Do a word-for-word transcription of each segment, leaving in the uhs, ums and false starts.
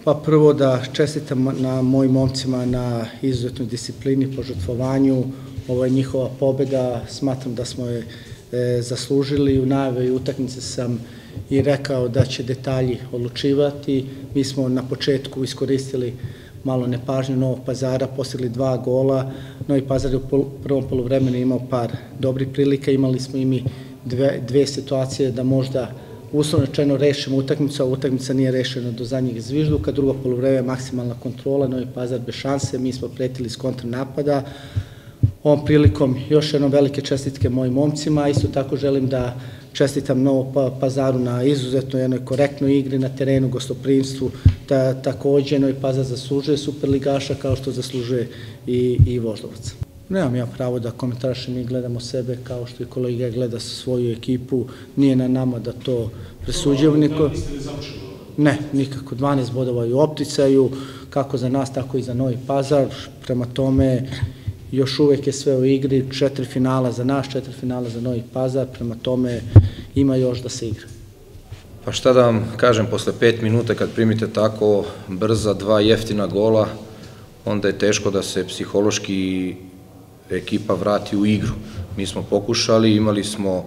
Pa prvo da čestitam na mojim momcima na izuzetnoj disciplini, požrtvovanju. Ovo je njihova pobeda, smatram da smo je e, zaslužili. U najavi utakmice sam i rekao da će detalji odlučivati. Mi smo na početku iskoristili malo nepažnju Novog Pazara, postigli dva gola. Novi Pazar je u prvom poluvremenu imao par dobrih prilika, imali smo i mi dve, dve situacije da možda uslovno rečeno rešimo utakmicu, a utakmica nije rešena do zadnjeg zvižduka. Drugo poluvreme maksimalna kontrola, Novi Pazar bez šanse, mi smo pretili s kontranapada. Ovom prilikom još jednom velike čestitke mojim momcima, isto tako želim da čestitam Novom Pazaru na izuzetno jednoj korektnoj igri na terenu, gostoprimstvu, da takođe Novi Pazar zaslužuje superligaša kao što zaslužuje i, i Voždovac. Nemam ja pravo da komentarišem, mi gledamo sebe kao što i kolega gleda svoju ekipu, nije na nama da to presuđujemo niko. Ne, nikako, dvanaest bodova i u opticaju, kako za nas, tako i za Novi Pazar, prema tome još uvek je sve u igri, četiri finala za nas, četiri finala za Novi Pazar, prema tome ima još da se igra. Pa šta da vam kažem, posle pet minuta kad primite tako brza dva jeftina gola, onda je teško da se psihološki ekipa vrati u igru. Mi smo pokušali, imali smo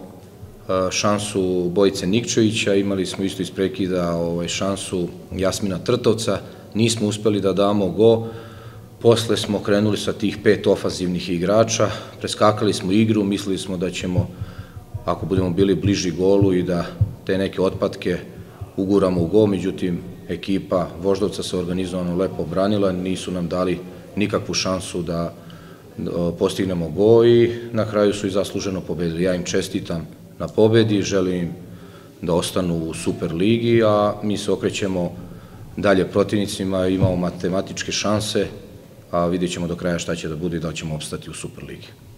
šansu Bojice Nikčevića, imali smo isto iz prekida šansu Jasmina Trtovca, nismo uspeli da damo go, posle smo krenuli sa tih pet ofanzivnih igrača, preskakali smo igru, mislili smo da ćemo, ako budemo bili bliži golu i da te neke otpatke uguramo u go, međutim ekipa Voždovca se organizovano lepo branila, nisu nam dali nikakvu šansu da postignemo go i na kraju su i zasluženo pobedili. Ja im čestitam na pobedi, želim im da ostanu u Superligi, a mi se okrećemo dalje protivnicima, imamo matematičke šanse, a vidjet ćemo do kraja šta će da bude i da ćemo opstati u Superligi.